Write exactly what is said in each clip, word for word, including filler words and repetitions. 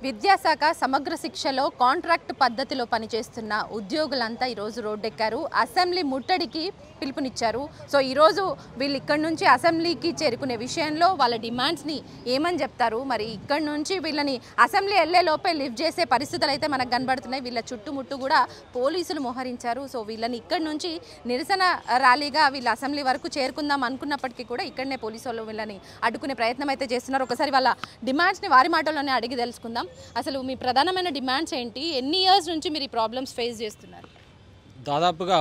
విద్యాశాఖ సమగ్ర శిక్షలో కాంట్రాక్ట్ పద్ధతిలో పనిచేస్తున్న ఉద్యోగులంతా ఈరోజు రోడ్డెక్కారు. అసెంబ్లీ ముట్టడికి పిలుపునిచ్చారు. సో ఈరోజు వీళ్ళు ఇక్కడ నుంచి అసెంబ్లీకి చేరుకునే విషయంలో వాళ్ళ డిమాండ్స్ని ఏమని చెప్తారు, మరి ఇక్కడ నుంచి వీళ్ళని అసెంబ్లీ వెళ్ళే లోపే లిఫ్ట్ చేసే పరిస్థితులు అయితే మనకు కనబడుతున్నాయి. వీళ్ళ చుట్టుముట్టు కూడా పోలీసులు మోహరించారు. సో వీళ్ళని ఇక్కడ నుంచి నిరసన ర్యాలీగా వీళ్ళ అసెంబ్లీ వరకు చేరుకుందాం అనుకున్నప్పటికీ కూడా ఇక్కడనే పోలీసు వాళ్ళు వీళ్ళని అడ్డుకునే ప్రయత్నం అయితే చేస్తున్నారు. ఒకసారి వాళ్ళ డిమాండ్స్ని వారి మాటల్లోనే అడిగి తెలుసుకుందాం. అసలు మీ ప్రధానమైన డిమాండ్స్ ఏంటి? ఎన్ని ఇయర్స్ నుంచి మీరు ఈ ప్రాబ్లమ్స్ ఫేస్ చేస్తున్నారు? దాదాపుగా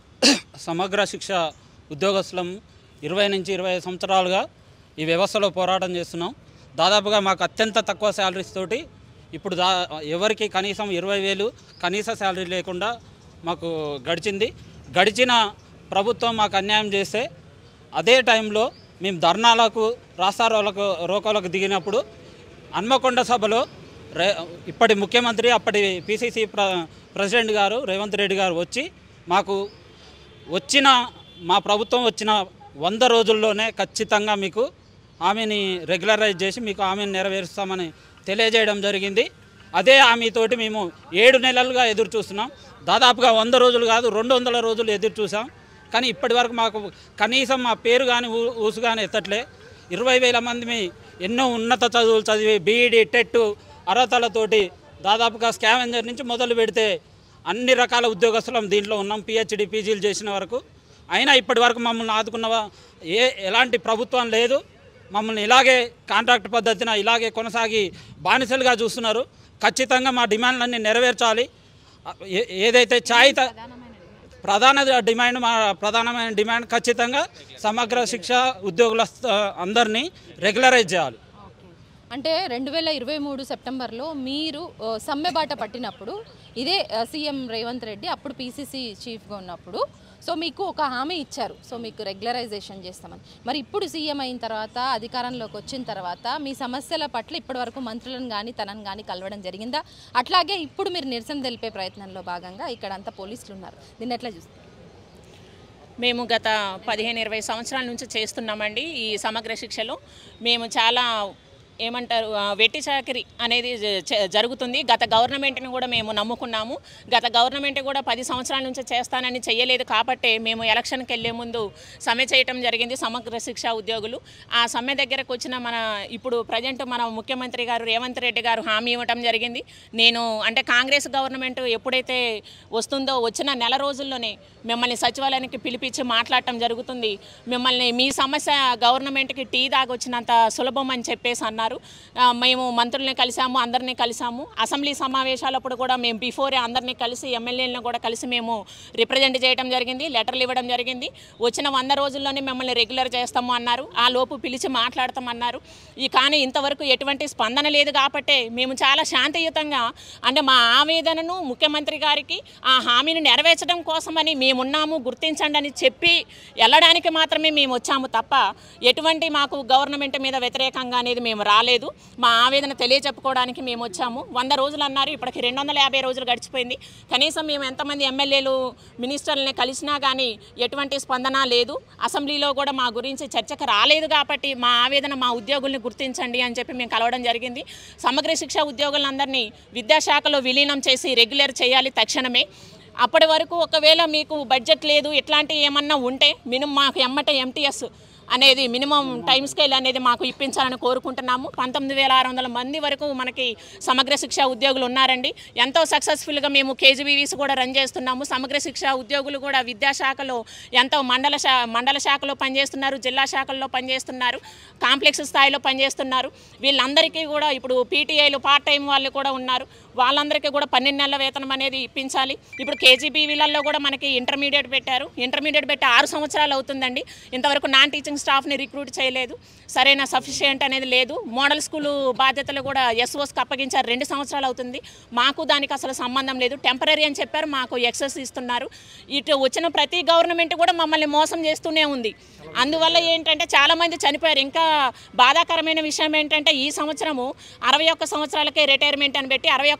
సమగ్ర శిక్ష ఉద్యోగస్తులం ఇరవై నుంచి ఇరవై ఐదు సంవత్సరాలుగా ఈ వ్యవస్థలో పోరాటం చేస్తున్నాం. దాదాపుగా మాకు అత్యంత తక్కువ శాలరీస్ తోటి ఇప్పుడు దా ఎవరికి కనీసం ఇరవై వేలు కనీస శాలరీ లేకుండా మాకు గడిచింది. గడిచిన ప్రభుత్వం మాకు అన్యాయం చేస్తే అదే టైంలో మేము ధర్నాలకు రాస్తారోలకు రోకోలకు దిగినప్పుడు హన్మకొండ సభలో రే ఇప్పటి ముఖ్యమంత్రి అప్పటి పిసిసి ప్ర ప్రెసిడెంట్ గారు రేవంత్ రెడ్డి గారు వచ్చి మాకు వచ్చిన మా ప్రభుత్వం వచ్చిన వంద రోజుల్లోనే ఖచ్చితంగా మీకు హామీని రెగ్యులరైజ్ చేసి మీకు హామీని నెరవేరుస్తామని తెలియజేయడం జరిగింది. అదే హామీతోటి మేము ఏడు నెలలుగా ఎదురు చూస్తున్నాం. దాదాపుగా వంద రోజులు కాదు రెండు వందల రోజులు ఎదురు చూసాం. కానీ ఇప్పటి వరకు మాకు కనీసం మా పేరు కానీ ఊసు కానీ ఎత్తట్లే. ఇరవై వేల మంది ఎన్నో ఉన్నత చదువులు చదివి బీఈడి టెట్ అర్హతలతోటి దాదాపుగా స్కావెంజర్ నుంచి మొదలు పెడితే అన్ని రకాల ఉద్యోగస్తులం దీంట్లో ఉన్నాం. పిహెచ్డి పీజీలు చేసిన వరకు అయినా ఇప్పటి వరకు మమ్మల్ని ఆదుకున్న ఏ ఎలాంటి ప్రభుత్వం లేదు. మమ్మల్ని ఇలాగే కాంట్రాక్ట్ పద్ధతిన ఇలాగే కొనసాగి బానిసలుగా చూస్తున్నారు. ఖచ్చితంగా మా డిమాండ్లన్నీ నెరవేర్చాలి. ఏదైతే ఛాయ్ ప్రధాన డిమాండ్ మా ప్రధానమైన డిమాండ్ ఖచ్చితంగా సమగ్ర శిక్ష ఉద్యోగుల అందరినీ రెగ్యులరైజ్ చేయాలి. అంటే రెండు వేల ఇరవై మూడు సెప్టెంబర్లో మీరు సమ్మెబాట పట్టినప్పుడు ఇదే సీఎం రేవంత్ రెడ్డి అప్పుడు పీసీసీ చీఫ్గా ఉన్నప్పుడు సో మీకు ఒక హామీ ఇచ్చారు. సో మీకు రెగ్యులరైజేషన్ చేస్తామని. మరి ఇప్పుడు సీఎం అయిన తర్వాత అధికారంలోకి వచ్చిన తర్వాత మీ సమస్యల పట్ల ఇప్పటివరకు మంత్రులను కానీ తనను కానీ కలవడం జరిగిందా? అట్లాగే ఇప్పుడు మీరు నిరసన తెలిపే ప్రయత్నంలో భాగంగా ఇక్కడ అంతా పోలీసులు ఉన్నారు. దీన్ని ఎట్లా చూస్తారు? మేము గత పదిహేను ఇరవై సంవత్సరాల నుంచి చేస్తున్నామండి ఈ సమగ్ర శిక్షలో. మేము చాలా ఏమంటారు వెట్టి చాకరీ అనేది జరుగుతుంది. గత గవర్నమెంట్ని కూడా మేము నమ్ముకున్నాము. గత గవర్నమెంట్ కూడా పది సంవత్సరాల నుంచి చేస్తానని చెయ్యలేదు కాబట్టి మేము ఎలక్షన్కి వెళ్ళే ముందు సమ్మె చేయటం జరిగింది సమగ్ర శిక్ష ఉద్యోగులు. ఆ సమ్మె దగ్గరకు వచ్చిన మన ఇప్పుడు ప్రజెంట్ మన ముఖ్యమంత్రి గారు రేవంత్ రెడ్డి గారు హామీ ఇవ్వటం జరిగింది. నేను అంటే కాంగ్రెస్ గవర్నమెంట్ ఎప్పుడైతే వస్తుందో వచ్చిన నెల రోజుల్లోనే మిమ్మల్ని సచివాలయానికి పిలిపించి మాట్లాడటం జరుగుతుంది. మిమ్మల్ని మీ సమస్య గవర్నమెంట్కి టీ దాగొచ్చినంత సులభం అని చెప్పేసి అన్నారు. మేము మంత్రుల్ని కలిసాము, అందరినీ కలిసాము. అసెంబ్లీ సమావేశాలప్పుడు కూడా మేము బిఫోరే అందరినీ కలిసి ఎమ్మెల్యేలను కూడా కలిసి మేము రిప్రజెంట్ చేయడం జరిగింది, లెటర్లు ఇవ్వడం జరిగింది. వచ్చిన వంద రోజుల్లోనే మిమ్మల్ని రెగ్యులర్ చేస్తాము అన్నారు. ఆ లోపు పిలిచి మాట్లాడతామన్నారు. ఈ కానీ ఇంతవరకు ఎటువంటి స్పందన లేదు కాబట్టి మేము చాలా శాంతియుతంగా అంటే మా ఆవేదనను ముఖ్యమంత్రి గారికి ఆ హామీని నెరవేర్చడం కోసమని మేమున్నాము గుర్తించండి అని చెప్పి వెళ్ళడానికి మాత్రమే మేము వచ్చాము తప్ప ఎటువంటి మాకు గవర్నమెంట్ మీద వ్యతిరేకంగా అనేది మేము రాలేదు. మా ఆవేదన తెలియచెప్పుకోవడానికి మేము వచ్చాము. వంద రోజులు అన్నారు, ఇప్పటికి రెండు వందల యాభై రోజులు గడిచిపోయింది. కనీసం మేము ఎంతమంది ఎమ్మెల్యేలు మినిస్టర్లని కలిసినా కానీ ఎటువంటి స్పందన లేదు. అసెంబ్లీలో కూడా మా గురించి చర్చకు రాలేదు కాబట్టి మా ఆవేదన మా ఉద్యోగుల్ని గుర్తించండి అని చెప్పి మేము కలవడం జరిగింది. సమగ్ర శిక్ష ఉద్యోగులందరినీ విద్యాశాఖలో విలీనం చేసి రెగ్యులర్ చేయాలి తక్షణమే. అప్పటి వరకు ఒకవేళ మీకు బడ్జెట్ లేదు ఇట్లాంటివి ఏమన్నా ఉంటే మినిమం మాకు ఎమ్మటే ఎంటీఎస్ అనేది మినిమం టైం స్కేల్ అనేది మాకు ఇప్పించాలని కోరుకుంటున్నాము. పంతొమ్మిది వేల ఆరు వందల మంది వరకు మనకి సమగ్ర శిక్ష ఉద్యోగులు ఉన్నారండి. ఎంతో సక్సెస్ఫుల్గా మేము కేజీబీవీస్ కూడా రన్ చేస్తున్నాము. సమగ్ర శిక్ష ఉద్యోగులు కూడా విద్యాశాఖలో ఎంతో మండల శా మండల శాఖలో పనిచేస్తున్నారు, జిల్లా శాఖల్లో పనిచేస్తున్నారు, కాంప్లెక్స్ స్థాయిలో పనిచేస్తున్నారు. వీళ్ళందరికీ కూడా ఇప్పుడు పీటీఐలు పార్ట్ టైం వాళ్ళు కూడా ఉన్నారు. వాళ్ళందరికీ కూడా పన్నెండు నెలల వేతనం అనేది ఇప్పించాలి. ఇప్పుడు కేజీబీవీలలో కూడా మనకి ఇంటర్మీడియట్ పెట్టారు. ఇంటర్మీడియట్ పెట్టి ఆరు సంవత్సరాలు అవుతుందండి. ఇంతవరకు నాన్ టీచింగ్ స్టాఫ్ని రిక్రూట్ చేయలేదు. సరైన సఫిషియంట్ అనేది లేదు. మోడల్ స్కూలు బాధ్యతలు కూడా ఎస్ఓస్కి అప్పగించారు. రెండు సంవత్సరాలు అవుతుంది. మాకు దానికి అసలు సంబంధం లేదు. టెంపరీ అని చెప్పారు, మాకు ఎక్సెస్ ఇస్తున్నారు. ఇటు వచ్చిన ప్రతి గవర్నమెంట్ కూడా మమ్మల్ని మోసం చేస్తూనే ఉంది. అందువల్ల ఏంటంటే చాలామంది చనిపోయారు. ఇంకా బాధాకరమైన విషయం ఏంటంటే ఈ సంవత్సరము అరవై ఒక్క సంవత్సరాలకే రిటైర్మెంట్ అని పెట్టి అరవై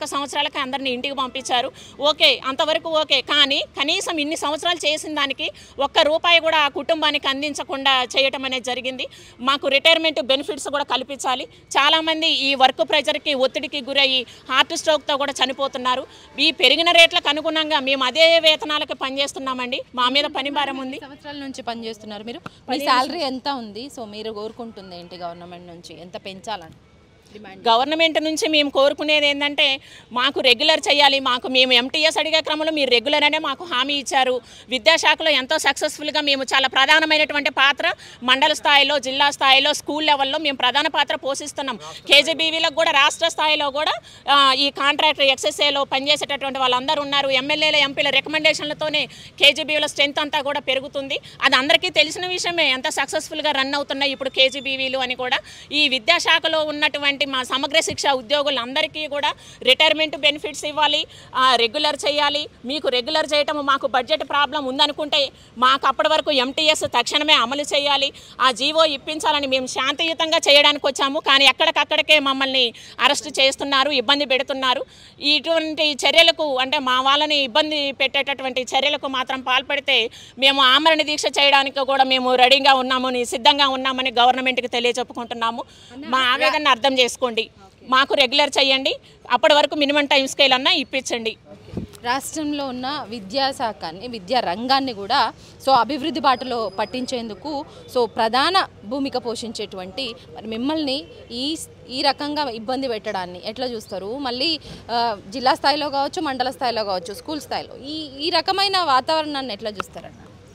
ఒక్క సంవత్సరాలకి అందరినీ ఇంటికి పంపించారు. ఓకే, అంతవరకు ఓకే. కానీ కనీసం ఇన్ని సంవత్సరాలు చేసిన దానికి ఒక్క రూపాయి కూడా ఆ కుటుంబానికి అందించకుండా చేయటం అనేది జరిగింది. మాకు రిటైర్మెంట్ బెనిఫిట్స్ కూడా కల్పించాలి. చాలామంది ఈ వర్క్ ప్రెజర్కి ఒత్తిడికి గురయ్యి హార్ట్ స్ట్రోక్తో కూడా చనిపోతున్నారు. ఈ పెరిగిన రేట్లకు అనుగుణంగా మేము అదే వేతనాలకు పనిచేస్తున్నామండి. మా మీద పని భారం ఉంది. సంవత్సరాల నుంచి పనిచేస్తున్నారు మీరు. మీ శాలరీ ఎంత ఉంది? సో మీరు కోరుకుంటుంది ఏంటి గవర్నమెంట్ నుంచి? ఎంత పెంచాలని డిమాండ్? గవర్నమెంట్ నుంచి మేము కోరుకునేది ఏంటంటే మాకు రెగ్యులర్ చేయాలి. మాకు మేము ఎంటీఎస్ అడిగే క్రమంలో మీరు రెగ్యులర్ అనే మాకు హామీ ఇచ్చారు. విద్యాశాఖలో ఎంతో సక్సెస్ఫుల్గా మేము చాలా ప్రధానమైనటువంటి పాత్ర మండల స్థాయిలో, జిల్లా స్థాయిలో, స్కూల్ లెవెల్లో మేము ప్రధాన పాత్ర పోషిస్తున్నాం. కేజీబీవీలకు కూడా రాష్ట్ర స్థాయిలో కూడా ఈ కాంట్రాక్ట్ ఎక్స్ఎస్ఏలో పనిచేసేటటువంటి వాళ్ళందరూ ఉన్నారు. ఎమ్మెల్యేల ఎంపీల రికమెండేషన్లతోనే కేజీబీవీల స్ట్రెంత్ అంతా కూడా పెరుగుతుంది. అది అందరికీ తెలిసిన విషయమే, ఎంత సక్సెస్ఫుల్గా రన్ అవుతున్నాయి ఇప్పుడు కేజీబీవీలు అని కూడా. ఈ విద్యాశాఖలో ఉన్నటువంటి మా సమగ్ర శిక్ష ఉద్యోగులందరికీ కూడా రిటైర్మెంట్ బెనిఫిట్స్ ఇవ్వాలి, రెగ్యులర్ చేయాలి. మీకు రెగ్యులర్ చేయటం మాకు బడ్జెట్ ప్రాబ్లం ఉందనుకుంటే మాకు అప్పటి వరకు ఎంటీఎస్ తక్షణమే అమలు చేయాలి. ఆ జీవో ఇప్పించాలని మేము శాంతియుతంగా చేయడానికి వచ్చాము. కానీ ఎక్కడికక్కడికే మమ్మల్ని అరెస్ట్ చేస్తున్నారు, ఇబ్బంది పెడుతున్నారు. ఇటువంటి చర్యలకు అంటే మా వాళ్ళని ఇబ్బంది పెట్టేటటువంటి చర్యలకు మాత్రం పాల్పడితే మేము ఆమరణ దీక్ష చేయడానికి కూడా మేము రెడీగా ఉన్నామని, సిద్ధంగా ఉన్నామని గవర్నమెంట్కి తెలియజెప్పుకుంటున్నాము. మా ఆవేదన అర్థం చేసుకోండి. మాకు రెగ్యులర్ చేయండి. అప్పటి వరకు మినిమం టైం స్కేల్ అన్నా ఇప్పించండి. రాష్ట్రంలో ఉన్న విద్యాశాఖని, విద్యా రంగాన్ని కూడా సో అభివృద్ధి బాటలో పట్టించేందుకు సో ప్రధాన భూమిక పోషించేటువంటి మరి మిమ్మల్ని ఈ ఈ రకంగా ఇబ్బంది పెట్టడాన్ని ఎట్లా చూస్తారు? మళ్ళీ జిల్లా స్థాయిలో కావచ్చు, మండల స్థాయిలో కావచ్చు, స్కూల్ స్థాయిలో ఈ ఈ రకమైన వాతావరణాన్ని ఎట్లా చూస్తారన్న?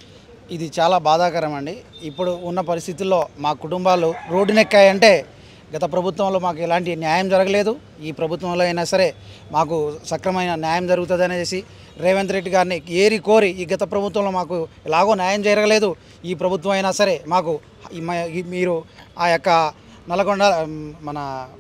ఇది చాలా బాధాకరం అండి. ఇప్పుడు ఉన్న పరిస్థితుల్లో మా కుటుంబాలు రోడ్డునెక్కాయంటే గత ప్రభుత్వంలో మాకు ఎలాంటి న్యాయం జరగలేదు. ఈ ప్రభుత్వంలో అయినా సరే మాకు సక్రమైన న్యాయం జరుగుతుంది అనేసి రేవంత్ రెడ్డి గారిని ఏరి కోరి ఈ గత ప్రభుత్వంలో మాకు ఎలాగో న్యాయం జరగలేదు. ఈ ప్రభుత్వం అయినా సరే మాకు మీరు ఆ యొక్క నల్గొండ మన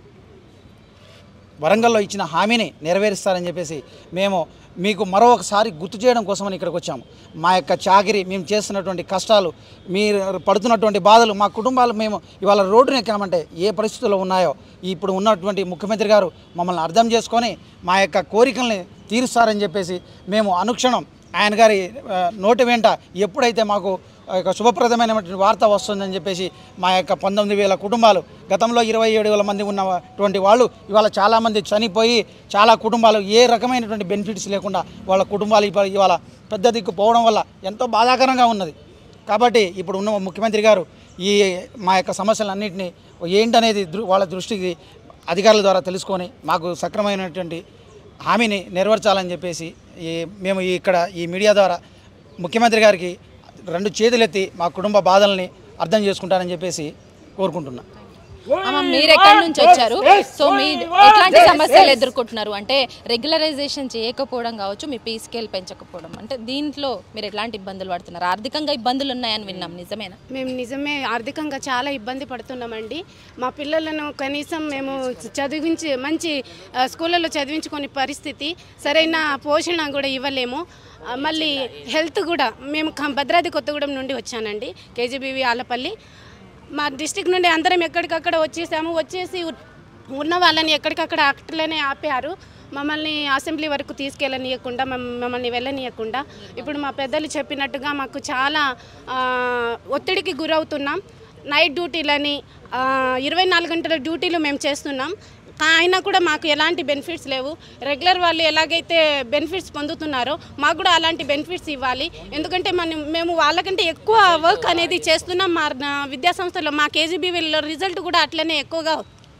వరంగల్లో ఇచ్చిన హామీని నెరవేరుస్తారని చెప్పేసి మేము మీకు మరొకసారి గుర్తు చేయడం కోసమని ఇక్కడికి వచ్చాము. మా యొక్క చాకిరి, మేము చేస్తున్నటువంటి కష్టాలు, మీరు పడుతున్నటువంటి బాధలు, మా కుటుంబాలు మేము ఇవాళ రోడ్డును ఎక్కామంటే ఏ పరిస్థితుల్లో ఉన్నాయో ఇప్పుడు ఉన్నటువంటి ముఖ్యమంత్రి గారు మమ్మల్ని అర్థం చేసుకొని మా యొక్క కోరికల్ని తీరుస్తారని చెప్పేసి మేము అనుక్షణం ఆయన గారి నోటి వెంట ఎప్పుడైతే మాకు యొక్క శుభప్రదమైనటువంటి వార్త వస్తుందని చెప్పేసి మా యొక్క పంతొమ్మిది వేల కుటుంబాలు, గతంలో ఇరవై ఏడు వేల మంది ఉన్నటువంటి వాళ్ళు ఇవాళ చాలామంది చనిపోయి చాలా కుటుంబాలు ఏ రకమైనటువంటి బెనిఫిట్స్ లేకుండా వాళ్ళ కుటుంబాలు ఇవాళ పెద్ద దిక్కు పోవడం వల్ల ఎంతో బాధాకరంగా ఉన్నది. కాబట్టి ఇప్పుడు ఉన్న ముఖ్యమంత్రి గారు ఈ మా యొక్క సమస్యలన్నింటినీ ఏంటనేది వాళ్ళ దృష్టికి అధికారుల ద్వారా తెలుసుకొని మాకు సక్రమైనటువంటి హామీని నెరవేర్చాలని చెప్పేసి ఈ మేము ఇక్కడ ఈ మీడియా ద్వారా ముఖ్యమంత్రి గారికి రెండు చేతులెత్తి మా కుటుంబ బాధల్ని అర్థం చేసుకుంటారని చెప్పేసి కోరుకుంటున్నాను. మీరు ఎక్కడి నుంచి వచ్చారు? సో మీరు ఎట్లాంటి సమస్యలు ఎదుర్కొంటున్నారు? అంటే రెగ్యులరైజేషన్ చేయకపోవడం కావచ్చు, మీ పే స్కేల్ పెంచకపోవడం, అంటే దీంట్లో మీరు ఎట్లాంటి ఇబ్బందులు పడుతున్నారు? ఆర్థికంగా ఇబ్బందులు ఉన్నాయని విన్నాం, నిజమేనా? మేము నిజమే ఆర్థికంగా చాలా ఇబ్బంది పడుతున్నామండి. మా పిల్లలను కనీసం మేము చదివించి మంచి స్కూళ్ళలో చదివించుకునే పరిస్థితి, సరైన పోషణ కూడా ఇవ్వలేము. మళ్ళీ హెల్త్ కూడా మేము భద్రాద్రి కొత్తగూడెం నుండి వచ్చానండి, కేజీబీవీ ఆలపల్లి. మా డిస్టిక్ నుండి అందరం ఎక్కడికక్కడ వచ్చేసాము. వచ్చేసి ఉన్న వాళ్ళని ఎక్కడికక్కడ అట్లనే ఆపారు. మమ్మల్ని అసెంబ్లీ వరకు తీసుకెళ్ళనీయకుండా, మమ్మల్ని వెళ్ళనీయకుండా. ఇప్పుడు మా పెద్దలు చెప్పినట్టుగా మాకు చాలా ఒత్తిడికి గురవుతున్నాం. నైట్ డ్యూటీలని, ఇరవై నాలుగు గంటల డ్యూటీలు మేము చేస్తున్నాం. అయినా కూడా మాకు ఎలాంటి బెనిఫిట్స్ లేవు. రెగ్యులర్ వాళ్ళు ఎలాగైతే బెనిఫిట్స్ పొందుతున్నారో మాకు కూడా అలాంటి బెనిఫిట్స్ ఇవ్వాలి. ఎందుకంటే మనం మేము వాళ్ళకంటే ఎక్కువ వర్క్ అనేది చేస్తున్నాం. మా విద్యా సంస్థలో మా కేజీబీవీలో రిజల్ట్ కూడా అట్లనే ఎక్కువగా.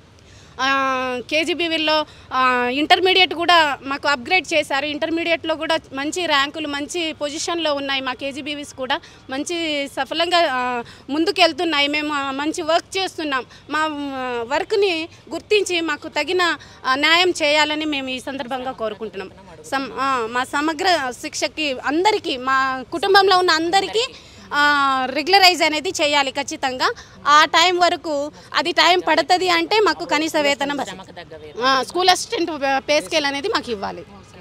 కేజీబీవీలో ఇంటర్మీడియట్ కూడా మాకు అప్గ్రేడ్ చేశారు. ఇంటర్మీడియట్లో కూడా మంచి ర్యాంకులు, మంచి పొజిషన్లో ఉన్నాయి. మా కేజీబీవీస్ కూడా మంచి సఫలంగా ముందుకు వెళ్తున్నాయి. మేము మంచి వర్క్ చేస్తున్నాం. మా వర్క్ని గుర్తించి మాకు తగిన న్యాయం చేయాలని మేము ఈ సందర్భంగా కోరుకుంటున్నాం. సమ్ మా సమగ్ర శిక్షకి అందరికీ, మా కుటుంబంలో ఉన్న అందరికీ రెగ్యులరైజ్ అనేది చేయాలి ఖచ్చితంగా. ఆ టైం వరకు అది టైం పడుతుంది అంటే మాకు కనీస వేతనం, స్కూల్ అసిస్టెంట్ పే స్కేల్ అనేది మాకు ఇవ్వాలి.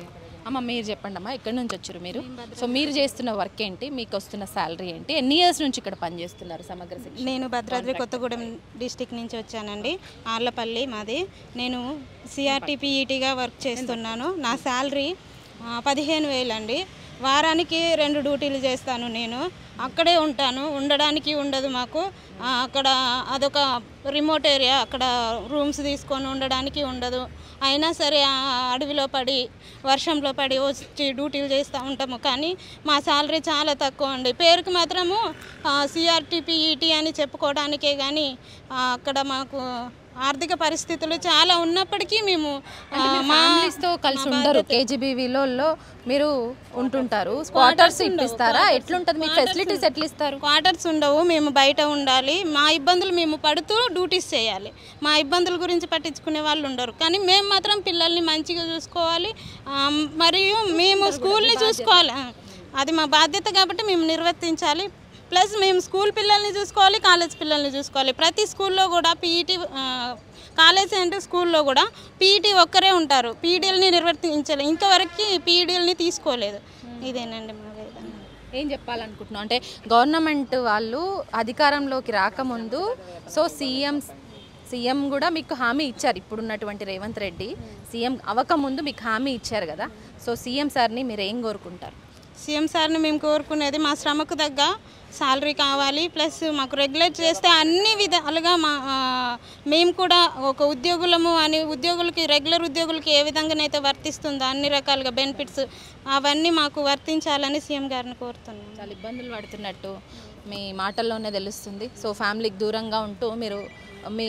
అమ్మ మీరు చెప్పండి అమ్మా, ఎక్కడి నుంచి వచ్చారు మీరు? సో మీరు చేస్తున్న వర్క్ ఏంటి, మీకు వస్తున్న శాలరీ ఏంటి, ఎన్ని ఇయర్స్ నుంచి ఇక్కడ పనిచేస్తున్నారు సమగ్ర శిక్ష? నేను భద్రాద్రి కొత్తగూడెం డిస్టిక్ నుంచి వచ్చానండి, ఆర్లపల్లి మాది. నేను సిఆర్టీపీఈటీగా వర్క్ చేస్తున్నాను. నా శాలరీ పదిహేను వేలండి. వారానికి రెండు డ్యూటీలు చేస్తాను. నేను అక్కడే ఉంటాను, ఉండడానికి ఉండదు మాకు. అక్కడ అదొక రిమోట్ ఏరియా, అక్కడ రూమ్స్ తీసుకొని ఉండడానికి ఉండదు. అయినా సరే అడవిలో పడి వర్షంలో పడి వచ్చి డ్యూటీలు చేస్తూ ఉంటాము. కానీ మా శాలరీ చాలా తక్కువ అండి. పేరుకి మాత్రము సిఆర్టీపీఈటీ అని చెప్పుకోవడానికే కానీ అక్కడ మాకు ఆర్థిక పరిస్థితులు చాలా ఉన్నప్పటికీ మేము ఫ్యామిలీస్తో కలిసి ఉండరు. కేజీబీవీలో మీరు ఉంటుంటారు, క్వార్టర్స్ ఇప్పిస్తారా? ఎట్లుంటుంది మీకు ఫెసిలిటీస్, ఎట్లా ఇస్తారు? క్వార్టర్స్ ఉండవు, మేము బయట ఉండాలి. మా ఇబ్బందులు మేము పడుతూ డ్యూటీస్ చేయాలి. మా ఇబ్బందుల గురించి పట్టించుకునే వాళ్ళు ఉండరు. కానీ మేము మాత్రం పిల్లల్ని మంచిగా చూసుకోవాలి, మరియు మేము స్కూల్ని చూసుకోవాలి. అది మా బాధ్యత కాబట్టి మేము నిర్వర్తించాలి. ప్లస్ మేము స్కూల్ పిల్లల్ని చూసుకోవాలి, కాలేజ్ పిల్లల్ని చూసుకోవాలి. ప్రతి స్కూల్లో కూడా పీఈటీ, కాలేజ్ అంటే స్కూల్లో కూడా పీఈటీ ఒక్కరే ఉంటారు. పీఈడీలని నిర్వర్తించాలి. ఇంతవరకు పీఈడీలని తీసుకోలేదు. ఇదేనండి మా వేదన. ఏం చెప్పాలనుకుంటున్నాం అంటే గవర్నమెంట్ వాళ్ళు అధికారంలోకి రాకముందు సో సీఎం సీఎం కూడా మీకు హామీ ఇచ్చారు. ఇప్పుడున్నటువంటి రేవంత్ రెడ్డి సీఎం అవ్వకముందు మీకు హామీ ఇచ్చారు కదా. సో సీఎం సార్ని మీరు ఏం కోరుకుంటారు? సీఎం సార్ని మేము కోరుకునేది మా శ్రమకు తగ్గ శాలరీ కావాలి. ప్లస్ మాకు రెగ్యులేట్ చేస్తే అన్ని విధాలుగా మా మేము కూడా ఒక ఉద్యోగులము అని ఉద్యోగులకి, రెగ్యులర్ ఉద్యోగులకి ఏ విధంగానైతే వర్తిస్తుందో అన్ని రకాలుగా బెనిఫిట్స్ అవన్నీ మాకు వర్తించాలని సీఎం గారిని కోరుతున్నాం. చాలా ఇబ్బందులు పడుతున్నట్టు మీ మాటల్లోనే తెలుస్తుంది. సో ఫ్యామిలీకి దూరంగా ఉంటూ మీరు మీ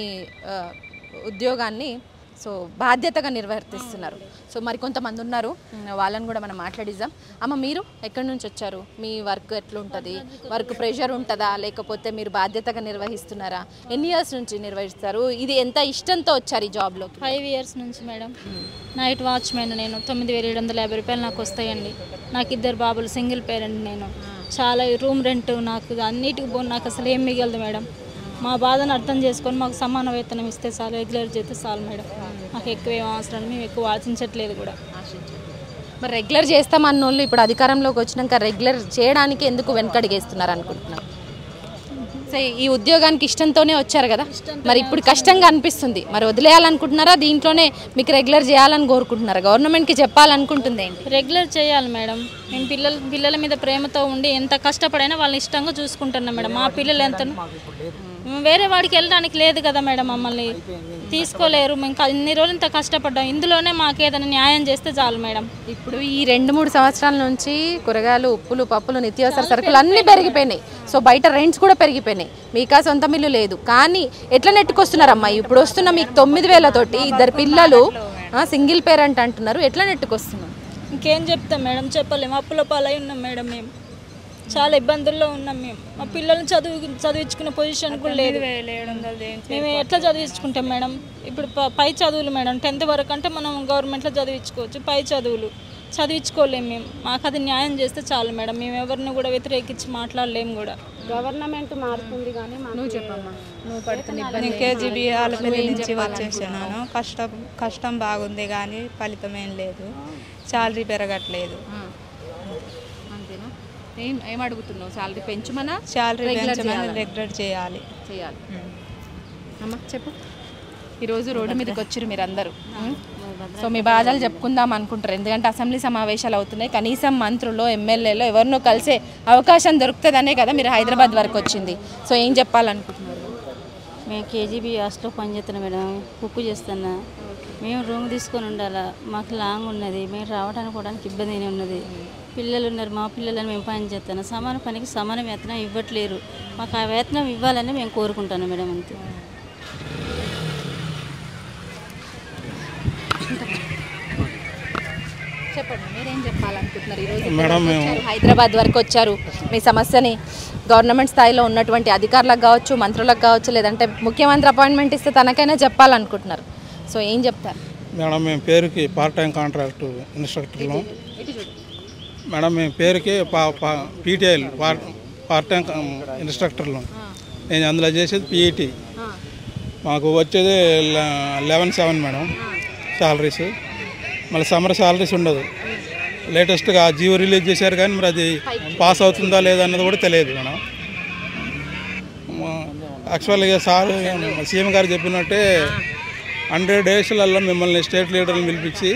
ఉద్యోగాన్ని సో బాధ్యతగా నిర్వర్తిస్తున్నారు. సో మరి కొంతమంది ఉన్నారు, వాళ్ళని కూడా మనం మాట్లాడిద్దాం. అమ్మ మీరు ఎక్కడి నుంచి వచ్చారు? మీ వర్క్ ఎట్లుంటుంది? వర్క్ ప్రెషర్ ఉంటుందా, లేకపోతే మీరు బాధ్యతగా నిర్వహిస్తున్నారా? ఎన్ని ఇయర్స్ నుంచి నిర్వహిస్తారు? ఇది ఎంత ఇష్టంతో వచ్చారు ఈ జాబ్లో? ఫైవ్ ఇయర్స్ నుంచి మేడం. నైట్ వాచ్మెన్ నేను. తొమ్మిది వేల ఏడు వందల యాభై రూపాయలు నాకు వస్తాయండి. నాకు ఇద్దరు బాబులు, సింగిల్ పేరెంట్ నేను. చాలా రూమ్ రెంట్ నాకు అన్నిటికి పోను, నాకు అసలు ఏం మిగలదు మేడం. మా బాధను అర్థం చేసుకొని మాకు సమాన వేతనం ఇస్తే చాలు, రెగ్యులర్ చేస్తే చాలు మేడం. మాకు ఎక్కువ ఏం అవసరం, మేము ఎక్కువ ఆశించట్లేదు కూడా. మరి రెగ్యులర్ చేస్తామన్న వాళ్ళు ఇప్పుడు అధికారంలోకి వచ్చినాక రెగ్యులర్ చేయడానికి ఎందుకు వెనకడిగేస్తున్నారు అనుకుంటున్నారు? సో ఈ ఉద్యోగానికి ఇష్టంతోనే వచ్చారు కదా, మరి ఇప్పుడు కష్టంగా అనిపిస్తుంది. మరి వదిలేయాలనుకుంటున్నారా, దీంట్లోనే మీకు రెగ్యులర్ చేయాలని కోరుకుంటున్నారా? గవర్నమెంట్కి చెప్పాలనుకుంటుంది ఏంటి? రెగ్యులర్ చేయాలి మేడం. మేము పిల్లల పిల్లల మీద ప్రేమతో ఉండి ఎంత కష్టపడైనా వాళ్ళని ఇష్టంగా చూసుకుంటున్నాం మేడం. మా పిల్లలు ఎంత వేరే వాడికి వెళ్ళడానికి లేదు కదా మేడం, మమ్మల్ని తీసుకోలేరు. మేము ఇన్ని రోజులు ఇంత కష్టపడ్డాం, ఇందులోనే మాకు ఏదైనా న్యాయం చేస్తే చాలు మేడం. ఇప్పుడు ఈ రెండు మూడు సంవత్సరాల నుంచి కూరగాయలు, ఉప్పులు, పప్పులు, నిత్యావసర సరుకులు అన్నీ పెరిగిపోయినాయి. సో బయట రెంట్స్ కూడా పెరిగిపోయినాయి. మీకా సొంత మిల్లు లేదు, కానీ ఎట్లా నెట్టుకొస్తున్నారమ్మా? ఇప్పుడు వస్తున్న మీకు తొమ్మిది వేలతోటి ఇద్దరు పిల్లలు, సింగిల్ పేరెంట్ అంటున్నారు, ఎట్లా నెట్టుకొస్తున్నాం? ఇంకేం చెప్తాం మేడం, చెప్పలేము. అప్పుల పాలై ఉన్నాం మేడం, మేము చాలా ఇబ్బందుల్లో ఉన్నాం. మేము మా పిల్లల్ని చదువు చదివించుకునే పొజిషన్ కూడా లేదు. మేము ఎట్లా చదివించుకుంటాం మేడం? ఇప్పుడు పై చదువులు మేడం, టెన్త్ వరకు అంటే మనం గవర్నమెంట్లో చదివించుకోవచ్చు, పై చదువులు చదివించుకోలేము మేము. మాకు అది న్యాయం చేస్తే చాలు మేడం. మేము ఎవరిని కూడా వ్యతిరేకించి మాట్లాడలేము కూడా. గవర్నమెంట్ మారుతుంది కానీ నువ్వు చెప్పమ్మా, నువ్వు పడుతున్న ఇబ్బంది. కేజీబీ ఆలపల్లి నుంచి వచ్చేసినాను. కష్టం కష్టం బాగుంది కానీ ఫలితం ఏం లేదు, శాలరీ పెరగట్లేదు. అంతేనా? ఏం ఏం అడుగుతున్నావు? శాలరీ పెంచమనా? శాలరీ పెంచమని రెగ్యులర్ చేయాలి చేయాలి అమ్మా చెప్పు. ఈరోజు రోడ్డు మీదకి వచ్చారు మీరు అందరూ. సో మీ బాధలు చెప్పుకుందాం అనుకుంటారు, ఎందుకంటే అసెంబ్లీ సమావేశాలు అవుతున్నాయి. కనీసం మంత్రులు, ఎమ్మెల్యేలు ఎవరినో కలిసే అవకాశం దొరుకుతుందనే కదా మీరు హైదరాబాద్ వరకు వచ్చింది. సో ఏం చెప్పాలనుకుంటున్నారు? మేము కేజీబీ హాస్టల్లో పనిచేస్తున్నాం మేడం, కుక్కు చేస్తున్నా. మేము రూమ్ తీసుకొని ఉండాలా, మాకు లాంగ్ ఉన్నది, మేము రావడానికి పోవడానికి ఇబ్బంది ఉన్నది. పిల్లలు ఉన్నారు, మా పిల్లలని మేము పని చేస్తాను. సమాన పనికి సమాన వేతనం ఇవ్వట్లేరు. మాకు ఆ వేతనం ఇవ్వాలని మేము కోరుకుంటాను మేడం, అంతే. చెప్పండి మీరేం చెప్పాలనుకుంటున్నారు? ఈరోజు హైదరాబాద్ వరకు వచ్చారు, మీ సమస్యని గవర్నమెంట్ స్థాయిలో ఉన్నటువంటి అధికారులకు కావచ్చు, మంత్రులకు కావచ్చు, లేదంటే ముఖ్యమంత్రి అపాయింట్మెంట్ ఇస్తే తనకైనా చెప్పాలనుకుంటున్నారు. సో ఏం చెప్తారు? మేడం మేము పేరుకి పార్ట్ టైం కాంట్రాక్ట్ ఇన్స్ట్రక్టర్లు మేడం. మేము పేరుకి పా పీటీఐలు పార్ట్ పార్ట్ టైం ఇన్స్ట్రక్టర్లు. నేను అందులో చేసేది పీఈటీ. మాకు వచ్చేది లెవెన్ సెవెన్ మేడం శాలరీస్. మళ్ళీ సమ్మర్ శాలరీస్ ఉండదు. లేటెస్ట్గా జియో రిలీజ్ చేశారు కానీ మరి అది పాస్ అవుతుందా లేదా అన్నది కూడా తెలియదు మేడం. యాక్చువల్గా సార్ సీఎం గారు చెప్పినట్టే హండ్రెడ్ డేస్లలో మిమ్మల్ని స్టేట్ లీడర్ని పిలిపించి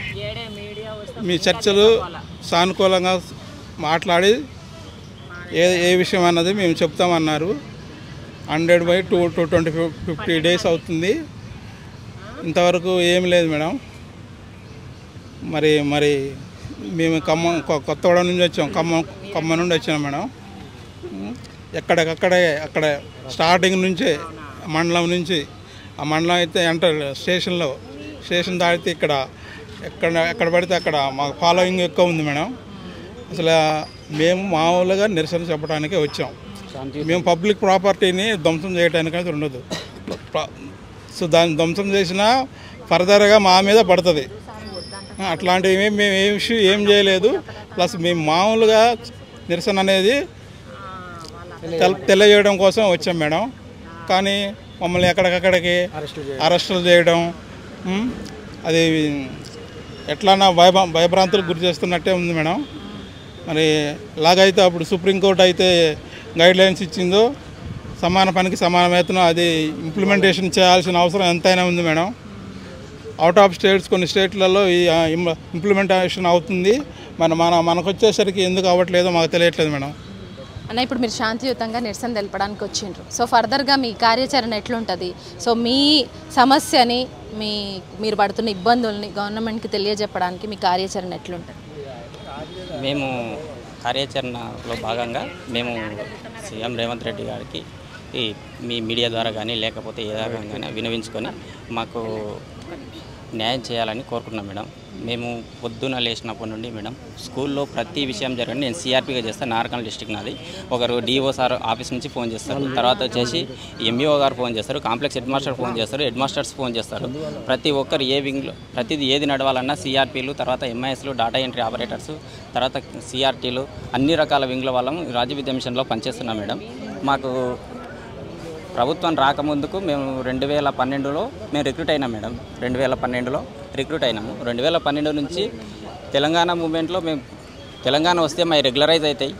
మీ చర్చలు సానుకూలంగా మాట్లాడి ఏ ఏ విషయం అన్నది మేము చెప్తామన్నారు. Hundred by two two twenty fifty days అవుతుంది, ఇంతవరకు ఏం లేదు మేడం. మరి మరి మేము ఖమ్మం కొత్తగూడ నుంచి వచ్చాం, ఖమ్మం ఖమ్మం నుండి వచ్చాం మేడం. ఎక్కడికక్కడే అక్కడ స్టార్టింగ్ నుంచే మండలం నుంచి, ఆ మండలం అయితే ఎంటర్ స్టేషన్లో స్టేషన్ దాటితే ఇక్కడ ఎక్కడ ఎక్కడ పడితే అక్కడ మాకు ఫాలోయింగ్ ఎక్కువ ఉంది మేడం. అసలు మేము మామూలుగా నిరసన చెప్పడానికే వచ్చాం. మేము పబ్లిక్ ప్రాపర్టీని ధ్వంసం చేయడానికి అయితే ఉండదు. సో దాన్ని ధ్వంసం చేసినా ఫర్దర్గా మా మీద పడుతుంది. అట్లాంటివి మేము ఏ విషయం ఏం చేయలేదు. ప్లస్ మేము మామూలుగా నిరసన అనేది తెల తెలియజేయడం కోసం వచ్చాం మేడం. కానీ మమ్మల్ని ఎక్కడికక్కడికి అరెస్టులు చేయడం, అది ఎట్లన్నా భయ భయభ్రాంతులకు గురి చేస్తున్నట్టే ఉంది మేడం. మరి ఇలాగైతే అప్పుడు సుప్రీంకోర్టు అయితే గైడ్ లైన్స్ ఇచ్చిందో సమాన పనికి సమాన వేతనం అది ఇంప్లిమెంటేషన్ చేయాల్సిన అవసరం ఎంతైనా ఉంది మేడం. అవుట్ ఆఫ్ స్టేట్స్ కొన్ని స్టేట్లలో ఈ ఇంప్లిమెంటేషన్ అవుతుంది, మన మన మనకు వచ్చేసరికి ఎందుకు అవ్వట్లేదో మాకు తెలియట్లేదు మేడం. అన్న, ఇప్పుడు మీరు శాంతియుతంగా నిరసన తెలపడానికి వచ్చిండ్రు. సో ఫర్దర్గా మీ కార్యాచరణ ఎట్లుంటుంది? సో మీ సమస్యని మీ మీరు పడుతున్న ఇబ్బందుల్ని గవర్నమెంట్కి తెలియజెప్పడానికి మీ కార్యాచరణ ఎట్లుంటుంది? మేము కార్యాచరణలో భాగంగా మేము సీఎం రేవంత్ రెడ్డి గారికి ఈ మీ మీడియా ద్వారా కానీ లేకపోతే ఏ రకంగా వినవించుకొని మాకు న్యాయం చేయాలని కోరుకున్నాం మేడం. మేము పొద్దున లేచినప్పటి నుండి మేడం స్కూల్లో ప్రతి విషయం జరగండి నేను సిఆర్పీగా చేస్తాను. నార్కల్ డిస్ట్రిక్ట్ నాది. ఒకరు డిఓ సార్ ఆఫీస్ నుంచి ఫోన్ చేస్తారు, తర్వాత వచ్చేసి ఎంఈఓ గారు ఫోన్ చేస్తారు, కాంప్లెక్స్ హెడ్ మాస్టర్ ఫోన్ చేస్తారు, హెడ్ మాస్టర్స్ ఫోన్ చేస్తారు. ప్రతి ఒక్కరు ఏ వింగ్లో ప్రతిదీ ఏది నడవాలన్నా సిఆర్పీలు, తర్వాత ఎంఐఎస్లు, డేటా ఎంట్రీ ఆపరేటర్స్, తర్వాత సిఆర్టీలు అన్ని రకాల వింగ్ల వాళ్ళం రాజ్య విద్యా మిషన్లో పనిచేస్తున్నాం మేడం. మాకు ప్రభుత్వం రాకముందుకు మేము రెండు వేల పన్నెండులో మేము రిక్రూట్ అయినాం మేడం. రెండు వేల పన్నెండులో రిక్రూట్ అయినాము. రెండు వేల పన్నెండు నుంచి తెలంగాణ మూమెంట్లో మేము తెలంగాణ వస్తే మా రెగ్యులరైజ్ అవుతాయి.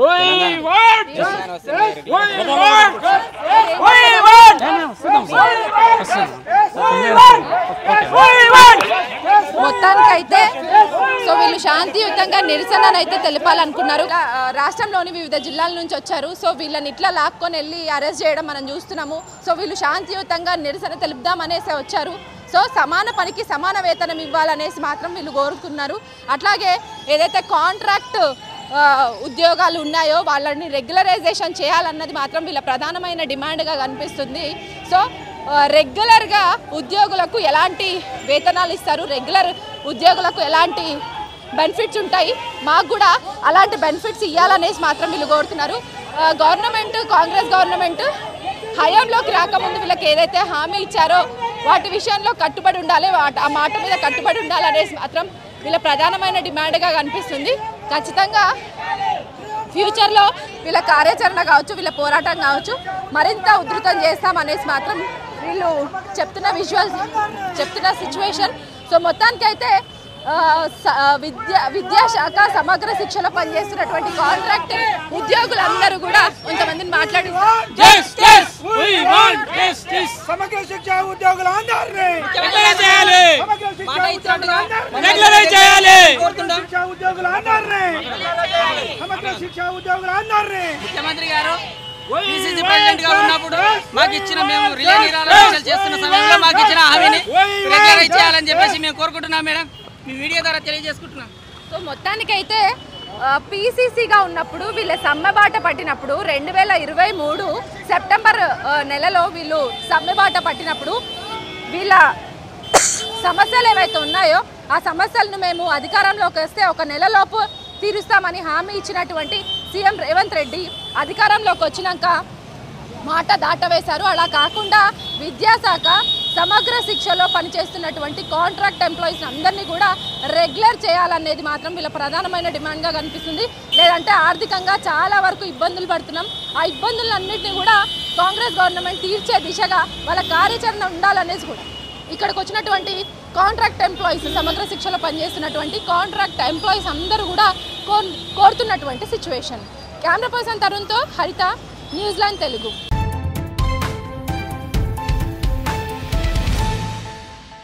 మొత్తానికైతే సో వీళ్ళు శాంతియుతంగా నిరసననైతే తెలిపాలనుకున్నారు. రాష్ట్రంలోని వివిధ జిల్లాల నుంచి వచ్చారు. సో వీళ్ళని ఇట్లా లాక్కొని వెళ్ళి అరెస్ట్ చేయడం మనం చూస్తున్నాము. సో వీళ్ళు శాంతియుతంగా నిరసన తెలుపుదామనేసి వచ్చారు. సో సమాన పనికి సమాన వేతనం ఇవ్వాలనేసి మాత్రం వీళ్ళు కోరుకున్నారు. అట్లాగే ఏదైతే కాంట్రాక్ట్ ఉద్యోగాలు ఉన్నాయో వాళ్ళని రెగ్యులరైజేషన్ చేయాలన్నది మాత్రం వీళ్ళ ప్రధానమైన డిమాండ్గా కనిపిస్తుంది. సో రెగ్యులర్గా ఉద్యోగులకు ఎలాంటి వేతనాలు ఇస్తారు, రెగ్యులర్ ఉద్యోగులకు ఎలాంటి బెనిఫిట్స్ ఉంటాయి, మాకు కూడా అలాంటి బెనిఫిట్స్ ఇవ్వాలనేసి మాత్రం వీళ్ళు కోరుతున్నారు. గవర్నమెంట్ కాంగ్రెస్ గవర్నమెంట్ హయాంలోకి రాకముందు వీళ్ళకి ఏదైతే హామీ ఇచ్చారో వాటి విషయంలో కట్టుబడి ఉండాలి, ఆ మాట మీద కట్టుబడి ఉండాలనేసి మాత్రం వీళ్ళ ప్రధానమైన డిమాండ్గా కనిపిస్తుంది. ఖచ్చితంగా ఫ్యూచర్లో వీళ్ళ కార్యాచరణ కావచ్చు, వీళ్ళ పోరాటం కావచ్చు మరింత ఉధృతం చేస్తామనేసి మాత్రం వీళ్ళు చెప్తున్న విజువల్స్ చెప్తున్న సిచ్యువేషన్. సో మొత్తానికైతే విద్యా విద్యాశాఖ సమగ్ర శిక్షలో పనిచేస్తున్నటువంటి కాంట్రాక్ట్ ఉద్యోగులందరూ కూడా కొంతమందిని మాట్లాడి సమగ్ర శిక్ష ఉద్యోగులందరినీ ముఖ్యమంత్రి గారు పిసిసి ప్రెసిడెంట్ గా ఉన్నప్పుడు మాకు ఇచ్చిన మేము రిలే నిరాహార చేస్తున్న సమయంలో మాకు ఇచ్చిన హామీని రెగ్యులరైజ్ చేయాలని చెప్పేసి మేము కోరుకుంటున్నాం మేడం. మీ మీడియా ద్వారా తెలియజేసుకుంటున్నాం. సో మొత్తానికైతే పీసీసీగా ఉన్నప్పుడు వీళ్ళ సమ్మెబాట పట్టినప్పుడు రెండు వేల ఇరవై మూడు సెప్టెంబర్ నెలలో వీళ్ళు సమ్మెబాట పట్టినప్పుడు వీళ్ళ సమస్యలు ఏవైతే ఉన్నాయో ఆ సమస్యలను మేము అధికారంలోకి వస్తే ఒక నెలలోపు తీరుస్తామని హామీ ఇచ్చినటువంటి సీఎం రేవంత్ రెడ్డి అధికారంలోకి వచ్చినాక మాట దాటవేశారు. అలా కాకుండా విద్యాశాఖ సమగ్ర శిక్షలో పనిచేస్తున్నటువంటి కాంట్రాక్ట్ ఎంప్లాయీస్ అందరినీ కూడా రెగ్యులర్ చేయాలనేది మాత్రం వీళ్ళ ప్రధానమైన డిమాండ్గా కనిపిస్తుంది. లేదంటే ఆర్థికంగా చాలా వరకు ఇబ్బందులు పడుతున్నాం, ఆ ఇబ్బందులన్నింటినీ కూడా కాంగ్రెస్ గవర్నమెంట్ తీర్చే దిశగా వాళ్ళ కార్యాచరణ ఉండాలనేది కూడా ఇక్కడికి వచ్చినటువంటి కాంట్రాక్ట్ ఎంప్లాయీస్ సమగ్ర శిక్షలో పనిచేస్తున్నటువంటి కాంట్రాక్ట్ ఎంప్లాయీస్ అందరూ కూడా కోరుతున్నటువంటి సిచ్యువేషన్. కెమెరా పర్సన్ తరుణ్తో హరిత, న్యూజిలాండ్ తెలుగు.